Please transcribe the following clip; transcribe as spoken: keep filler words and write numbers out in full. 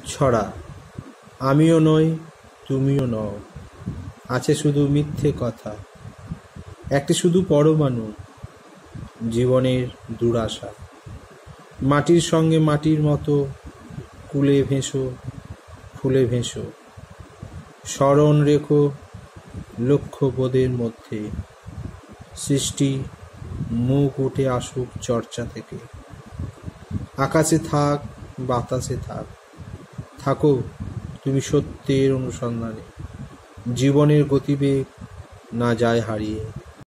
ছড়া, আমিও নই তুমিও নও, আছে শুধু মিথ্যে কথা, একটি শুধু পরমাণু, জীবনের দুরাশা। মাটির সঙ্গে মাটির মতো কুলে ভেসো, ফুলে ভেসো, স্মরণ রেখো লক্ষ্যবোধের মধ্যে, সৃষ্টি মুখ উঠে আসুক চর্চা থেকে। আকাশে থাক বাতাসে থাক, থাকো তুমি সত্যের অনুসন্ধানে, জীবনের গতিবেগ না যায় হারিয়ে।